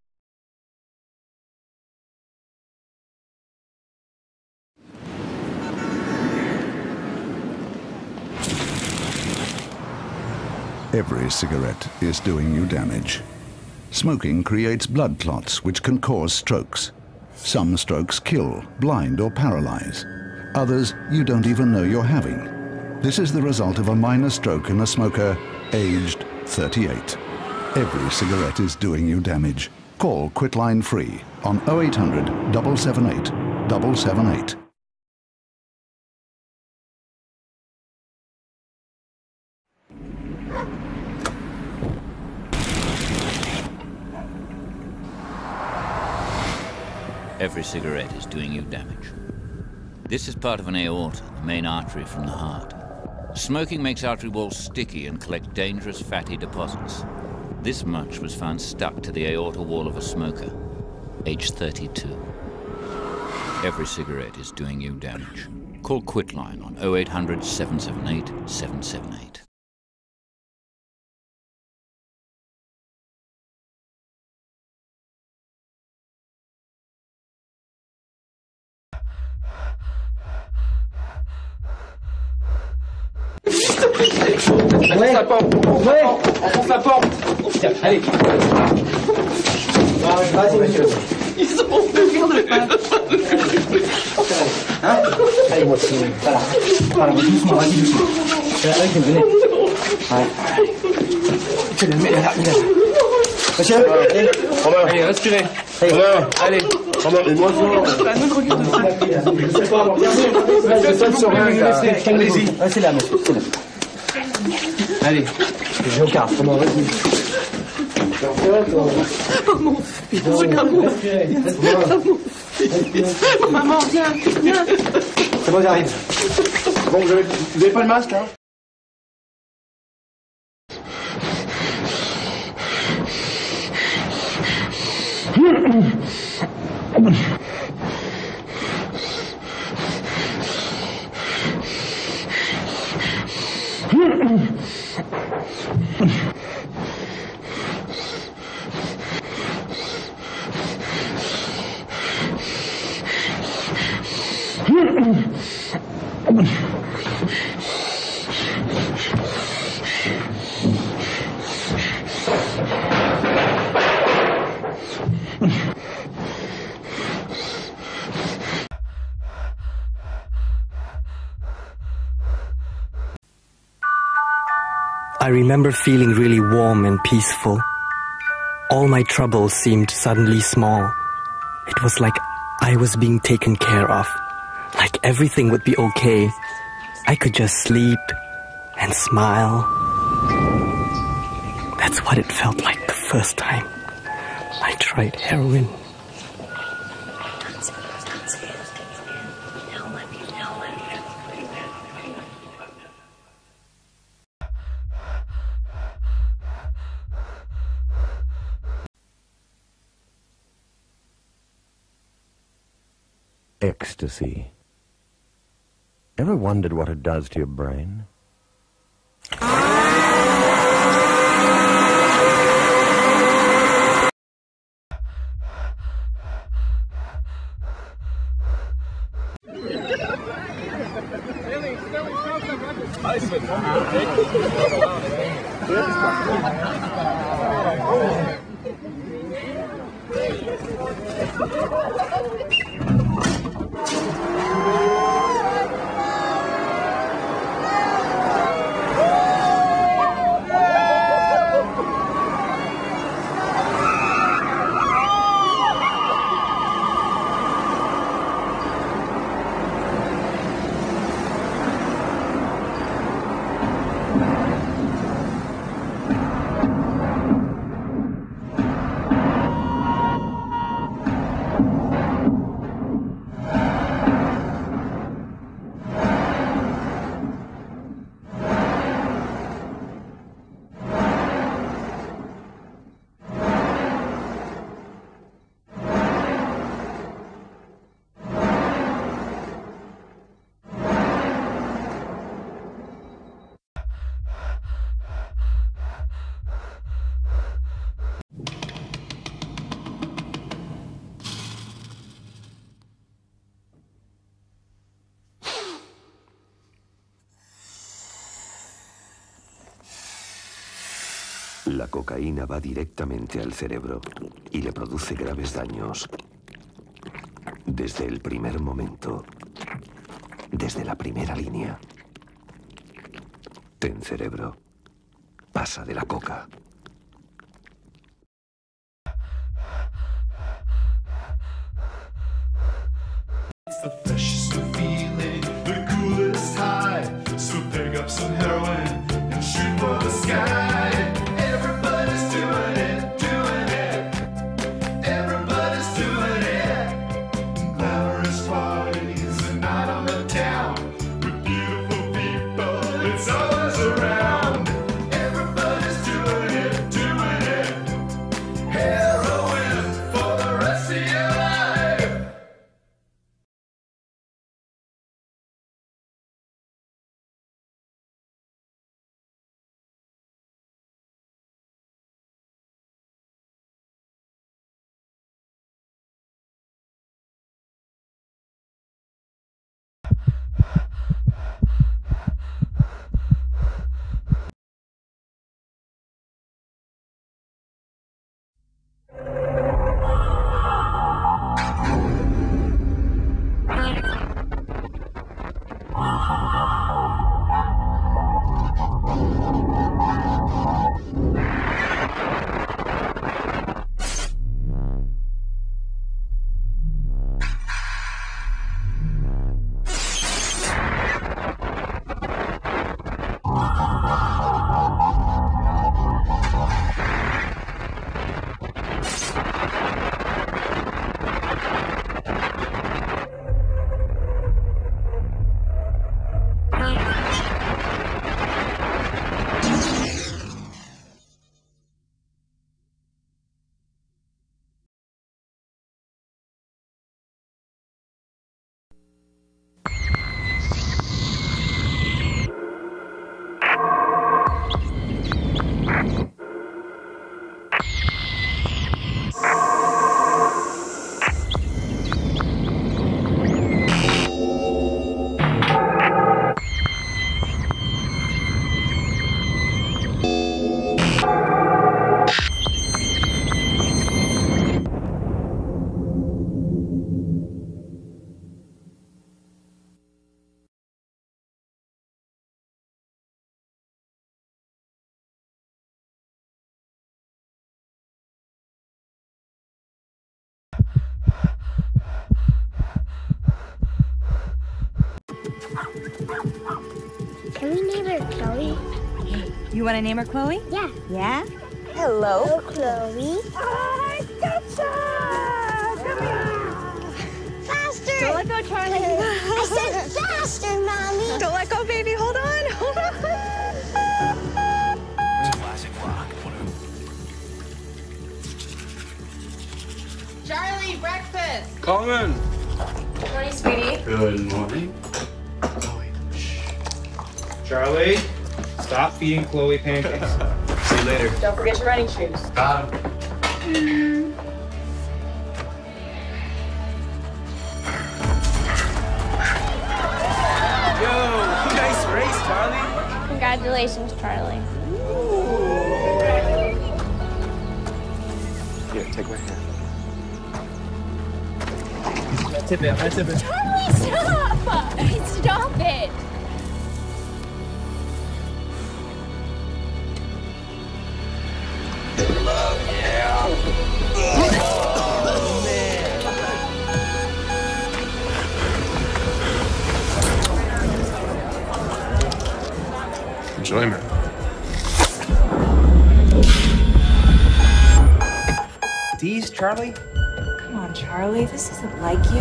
Every cigarette is doing you damage. Smoking creates blood clots which can cause strokes. Some strokes kill, blind or paralyze. Others you don't even know you're having. This is the result of a minor stroke in a smoker aged thirty-eight. Every cigarette is doing you damage. Call Quitline free on oh eight hundred, seven seven eight, seven seven eight. Every cigarette is doing you damage. This is part of an aorta, the main artery from the heart. Smoking makes artery walls sticky and collect dangerous fatty deposits. This much was found stuck to the aorta wall of a smoker, age thirty-two. Every cigarette is doing you damage. Call Quitline on oh eight hundred, seven seven eight, seven seven eight. Ouais, la porte. Ouais, enfonce la porte. Oh putain, allez. Vas-y, monsieur. Ils sont regarde pas. Hein? Allez, moi aussi. Voilà. Voilà, doucement, vas-y, doucement. Allez, venez. Ouais. C'est le meilleur. Monsieur, allez, allez, respirez. Allez, allez. Moi, je allez-y. C'est là, monsieur. C'est là. Allez, je vais au quart. Comment vas-y? Oh mon fils, regarde-moi. Maman, viens, viens. C'est bon, j'arrive. Bon, vous avez, vous avez pas le masque, hein? I remember feeling really warm and peaceful. All my troubles seemed suddenly small. It was like I was being taken care of. Like everything would be okay. I could just sleep and smile. That's what it felt like the first time I tried heroin. Ecstasy. Ever wondered what it does to your brain? La cocaína va directamente al cerebro y le produce graves daños desde el primer momento, desde la primera línea. Ten cerebro, pasa de la coca. It's the freshest of feeling, the coolest high. So pick up some heroin and shoot for the sky. Everybody's doing it, doing it. Everybody's doing it. Glamorous parties, a night on the town with beautiful people. It's always around. Everybody's doing it, doing it. Heroin for the rest of your life. Can we name her Chloe? You want to name her Chloe? Yeah. Yeah? Hello. Hello, Chloe. I gotcha! Come here. Faster! Don't let go, Charlie. I said faster, Mommy. Don't let go, baby. Hold on. Hold on. Classic rock. Charlie, breakfast! Come in. twenty Good morning. Chloe. Shh. Charlie, stop feeding Chloe pancakes. See you later. Don't forget your running shoes. Got him. Yo, nice race, Charlie. Congratulations, Charlie. Here, take my hand. Tip it, I tip it. Charlie, stop! Stop it! Enjoyment. D's, Charlie? Come on, Charlie. This isn't like you.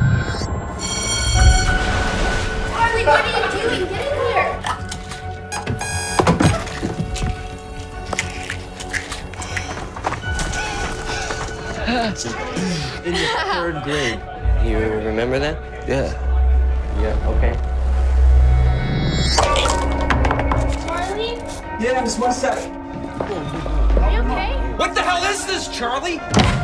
Charlie, what are you doing? Get in here! In the third grade. You remember that? Yeah. Yeah, okay. Charlie? Yeah, just one sec. Are you okay? What the hell is this, Charlie?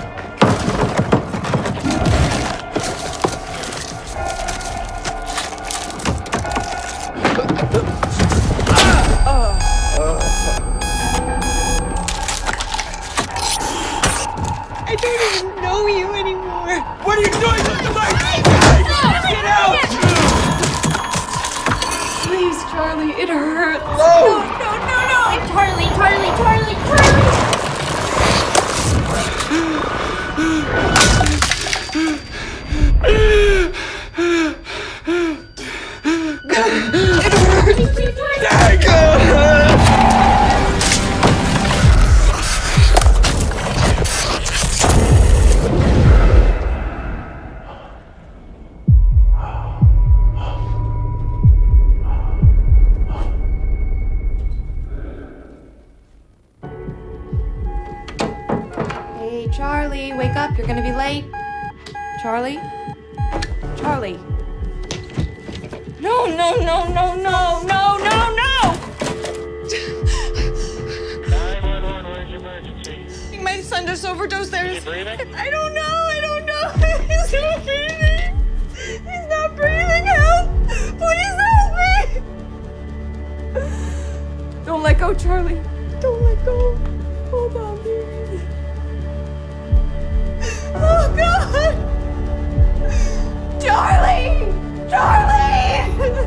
I don't even know you anymore. What are you doing with the mic? Get out! Please, Charlie, it hurts. No! No, no, no, no! Charlie, Charlie, Charlie, Charlie! Hey, Charlie, wake up. You're gonna be late. Charlie? Charlie? No, no, no, no, no, no, no, no! My son just overdosed there. Is he breathing? I don't know, I don't know. He's not breathing. He's not breathing. Help! Please help me! Don't let go, Charlie. Don't let go. Hold on, baby. Oh, God! Charlie! Charlie!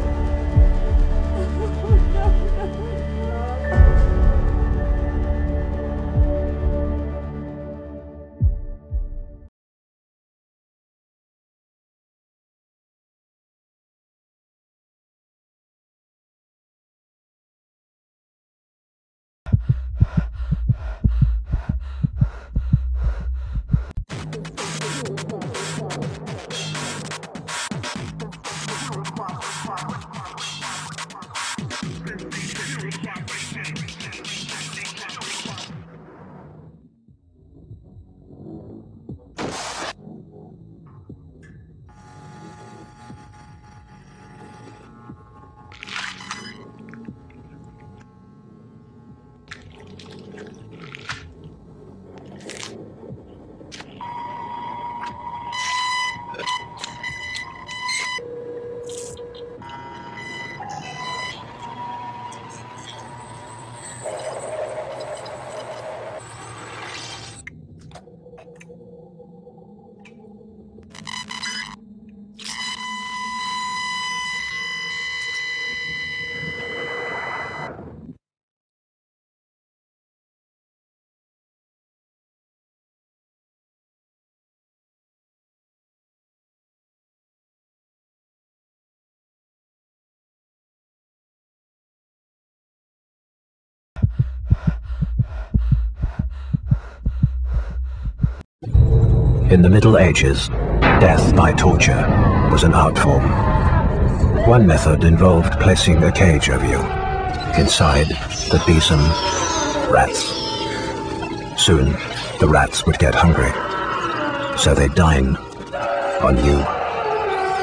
In the Middle Ages, death by torture was an art form. One method involved placing a cage over you. Inside, there'd be some rats. Soon, the rats would get hungry, so they'd dine on you.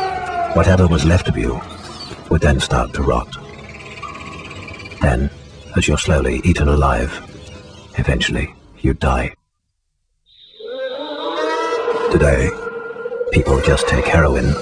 whatever was left of you would then start to rot. Then, as you're slowly eaten alive, eventually you die. Today, people just take heroin.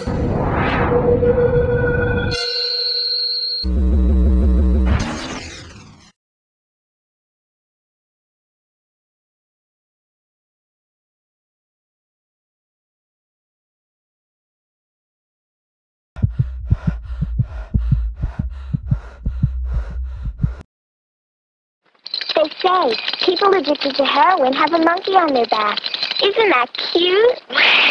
They say people addicted to heroin have a monkey on their back. Isn't that cute?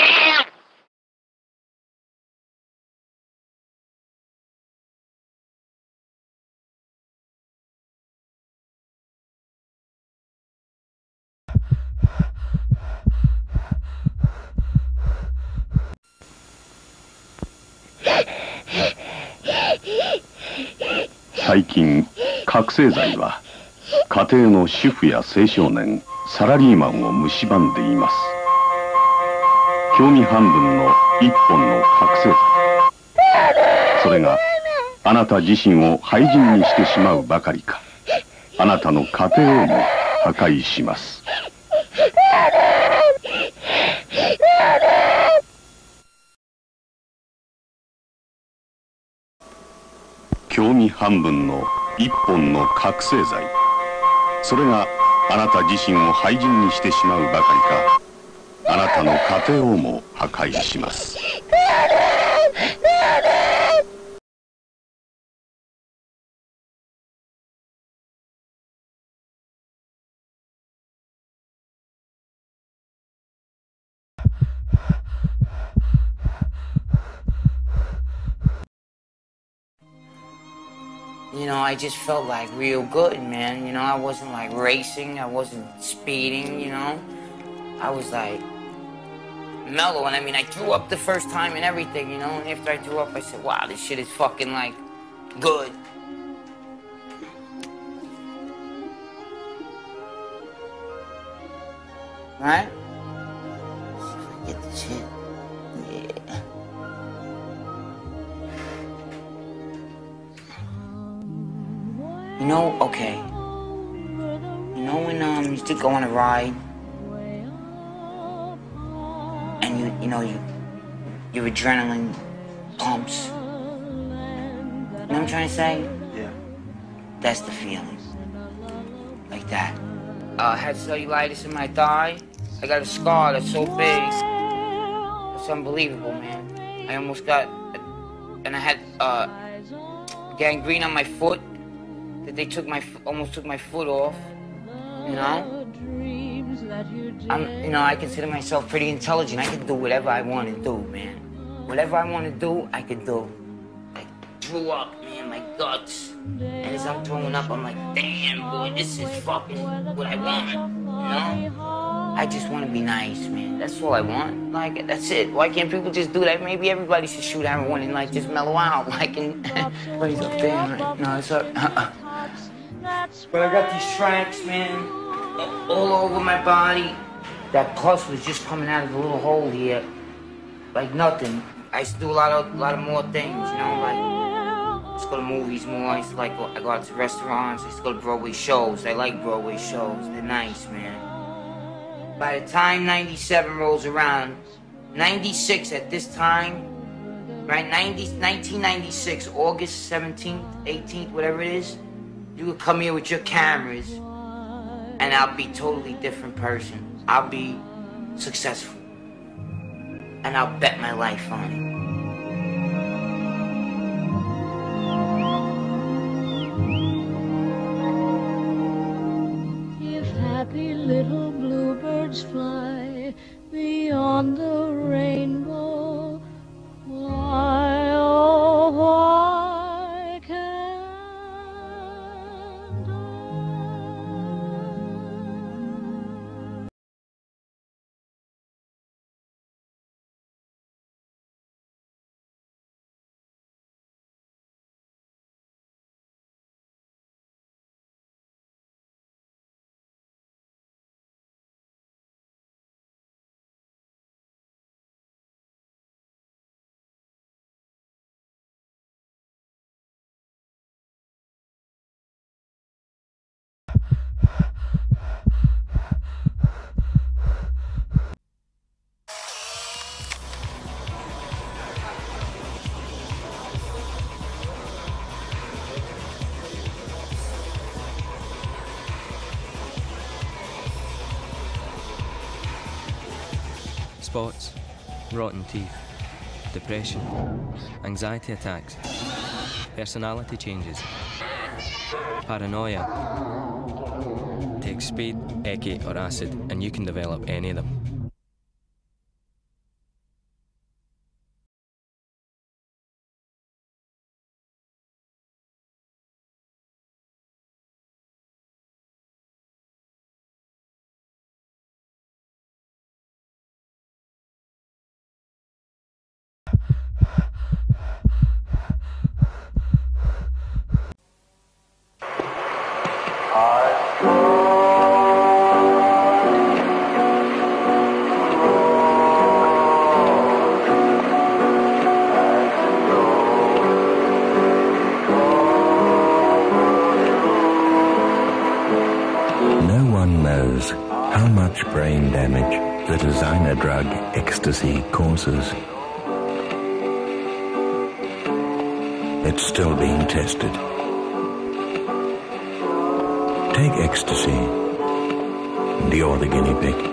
最近、覚醒剤は家庭の主婦や青少年、サラリーマンを蝕んでいます。興味半分の一本の覚醒剤。それがあなた自身を廃人にしてしまうばかりか、あなたの家庭をも破壊します。興味半分の一本の覚醒剤。それがあなた自身を廃人にしてしまうばかりか、あなたの家庭をも破壊します。 You know, I just felt like real good, man. You know, I wasn't like racing, I wasn't speeding, you know. I was like mellow, and I mean, I threw up the first time and everything, you know. And after I threw up, I said, wow, this shit is fucking like good. Right? Let's see if I get this hit. Yeah. You know, okay. You know when um you used to go on a ride and you you know you your adrenaline pumps. You know what I'm trying to say? Yeah. That's the feeling. Like that. Uh, I had cellulitis in my thigh. I got a scar that's so big. It's unbelievable, man. I almost got, and I had uh gangrene on my foot. That they took my, almost took my foot off, you know? I'm, you know, I consider myself pretty intelligent. I can do whatever I want to do, man. Whatever I want to do, I can do. I threw up, man, my guts. And as I'm throwing up, I'm like, damn, boy, this is fucking what I want, you know? I just want to be nice, man. That's all I want. Like, that's it. Why can't people just do that? Maybe everybody should shoot heroin and, like, just mellow out. Like, and, but he's up there, right? No, it's up. But I got these tracks, man, all over my body. That pus was just coming out of the little hole here, like nothing. I used to do a lot of, a lot of more things, you know, like I used to go to movies more. I used to like, go, I go out to restaurants. I used to go to Broadway shows. I like Broadway shows. They're nice, man. By the time ninety-seven rolls around, ninety-six at this time, right, nineteen ninety-six, August seventeenth, eighteenth, whatever it is, you would come here with your cameras, and I'll be a totally different person. I'll be successful, and I'll bet my life on it. If happy little bluebirds fly beyond the rainbow, why, oh, why can't spots, rotten teeth, depression, anxiety attacks, personality changes, paranoia. Take speed, ecce or acid and you can develop any of them. No one knows how much brain damage the designer drug ecstasy causes. It's still being tested. Take ecstasy, and you're the guinea pig.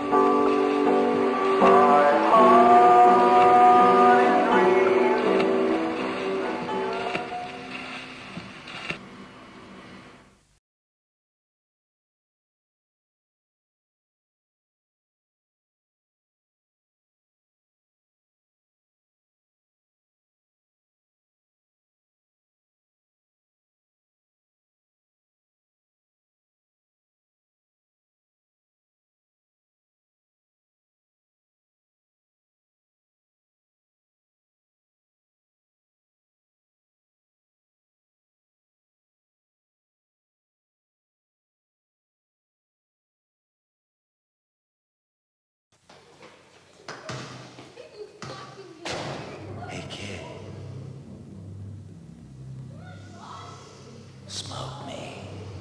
Hey kid, smoke me.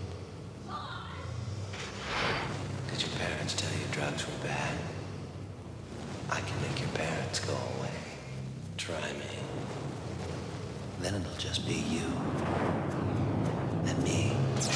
Did your parents tell you drugs were bad? I can make your parents go away. Try me. Then it'll just be you and me.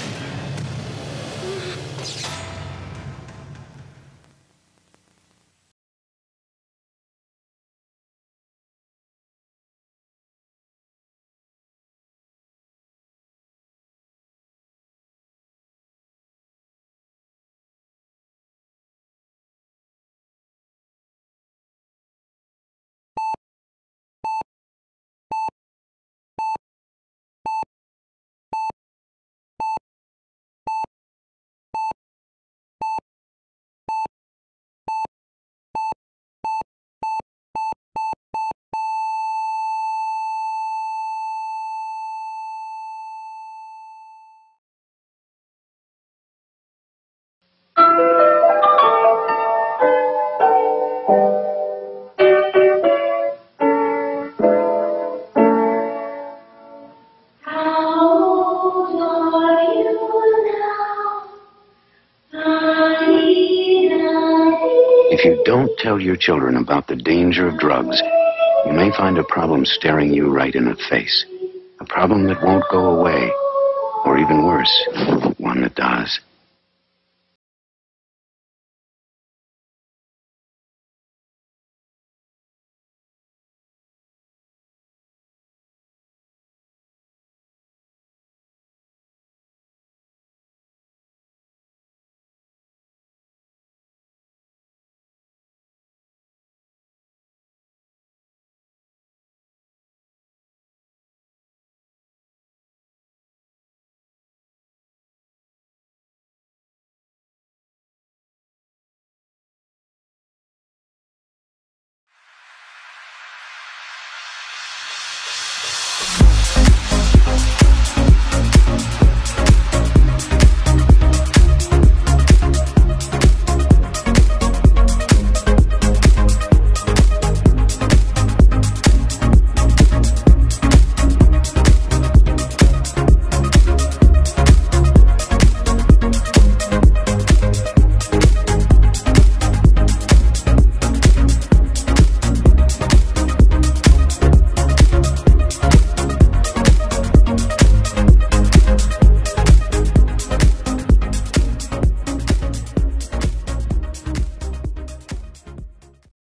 If you don't tell your children about the danger of drugs, you may find a problem staring you right in the face. A problem that won't go away, or even worse, one that does.